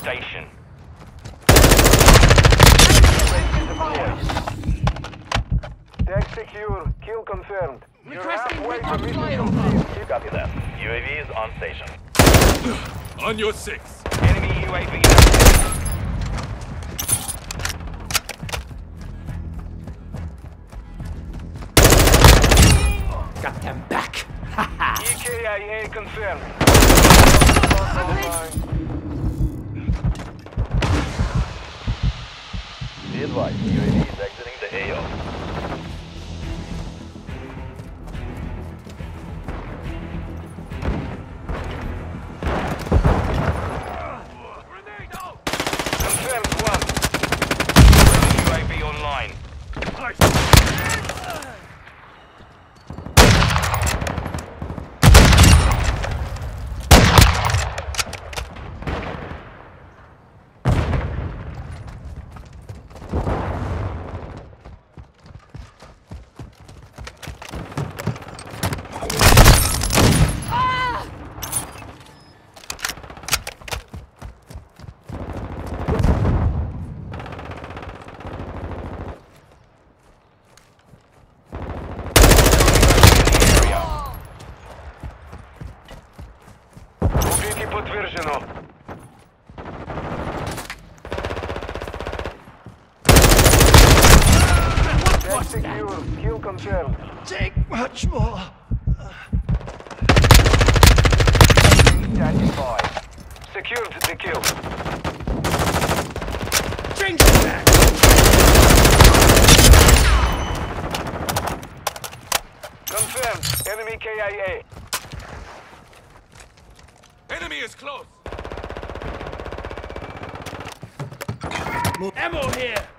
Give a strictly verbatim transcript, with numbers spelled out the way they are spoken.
station. Tag secure. Kill confirmed. You're Requesting halfway to recon mission flyover. complete. You copy that. U A V is on station. On your six. Enemy U A V active. Got them back. E K I A confirmed. Be advised, U A V is exiting the A O. Confirmed one. U A V online. Убитый подтверждено. Tag secure. Kill confirmed. Take much more. Standing by. Secured the kill. Change it back. Confirmed. Enemy K I A. Enemy is close. Ammo here.